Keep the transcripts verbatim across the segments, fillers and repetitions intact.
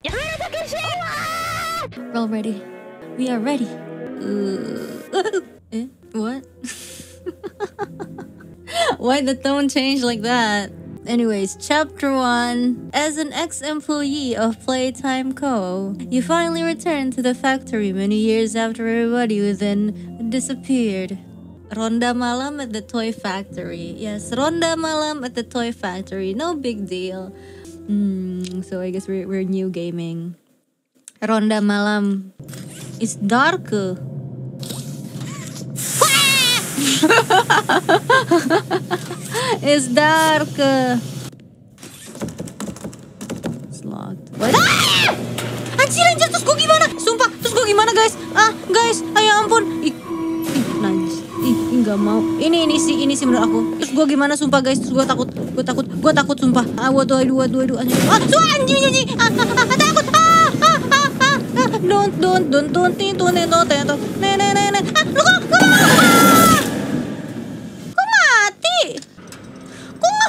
We're all ready. We are ready. Uh, eh? What? Why the tone change like that? Anyways, chapter one. As an ex-employee of Playtime Co., you finally returned to the factory many years after everybody within disappeared. Ronda malam at the toy factory. Yes, ronda malam at the toy factory. No big deal. Hmm, so I guess we're, we're new gaming. Ronda malam. It's dark. It's dark. It's locked. What? Ah! Anjir, anjir, terus gue gimana? Sumpah, terus gue gimana guys? Ah, guys, ayo ampun. Ih, ih, najis. Ih, nggak mau. Ini, ini sih, ini sih menurut aku. Terus gue gimana? Sumpah guys, terus gue takut, gue takut, gue takut sumpah. Ah, waduh, aduh, aduh, aduh, anjir. Ah, sumpah, anjir, anjir. Ah, ah, ah, takut. Ah, ah, ah, ah. Don't, don't, don't, don't, don't, don't, don't, don't, don't. Ne, ne, ne, ne. Ah, lu kok, kok, kok mati? Kok nggak?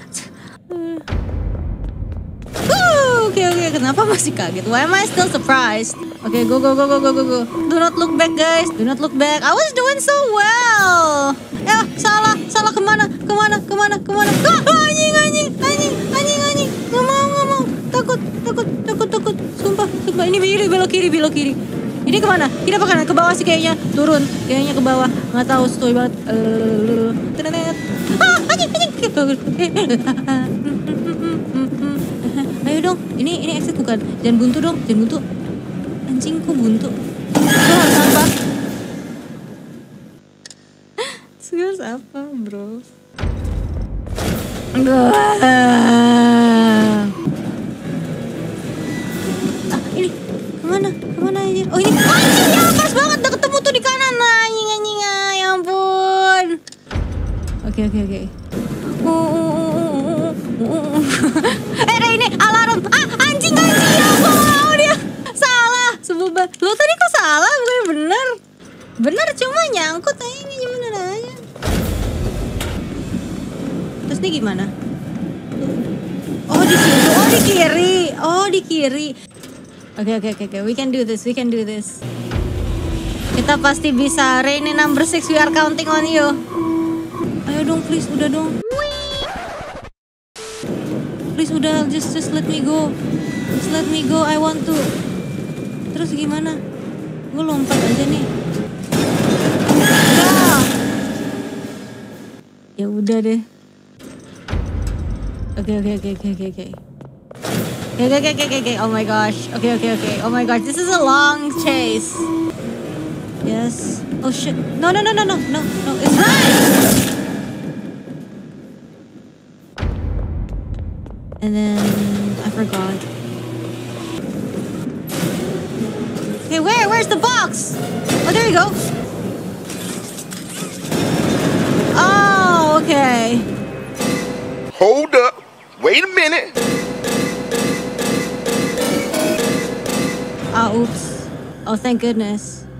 Oke, oke, kenapa masih kaget? Why am I still surprised? Oke, okay, go, go, go, go, go, go, go. Do not look back, guys. Do not look back. I was doing so well. Ya, salah, salah kemana, kemana, kemana, kemana? Ah, anjing, anjing, anjing, anjing, anjing. Gak mau, gak mau. Takut, takut, takut, takut. Sumpah, sumpah. Ini kiri, belok kiri, belok kiri. Ini kemana? Ini apa kanan? Ke bawah sih kayaknya. Turun, kayaknya ke bawah. Nggak tahu, stoy banget. Uh, ah, anjing, anjing. Ayo dong, ini ini exit bukan? Jangan buntu dong, jangan buntu. Anjing, kok buntu? Itu harus apa? Itu harus apa, bro? Ah, ini kemana? Kemana aja? Oh ini, anjing ya, pas banget, udah ketemu tuh di kanan. Anjing, anjing, ya ampun. Oke, oke, oke. Eh, ini alarm. Ah, anjing, anjing, ya gue mau dia. Salah, sebel banget. Lo tadi kok salah? Bukan bener. Bener, cuma nyangkut aja. Ini gimana aja. Terus ini gimana? Oh, di kiri. Oh, di kiri. Oh, di kiri. Oke, oke, oke, oke. We can do this. We can do this. Kita pasti bisa. Rainy number six, we are counting on you. Ayo dong, please. Udah dong. Please udah, just just let me go. Just let me go, I want to. Terus gimana? Gue lompat aja nih. Nah. Ya udah deh. Oke oke oke oke oke oke. Oke oke oke oke oke. Oh my gosh. Oke oke oke. Oh my gosh, this is a long chase. Yes. Oh shit. No no no no no no no. It's right. And then I forgot. Okay, where? Where's the box? Oh, there you go. Oh, okay. Hold up. Wait a minute. Ah, oops. Oh, thank goodness.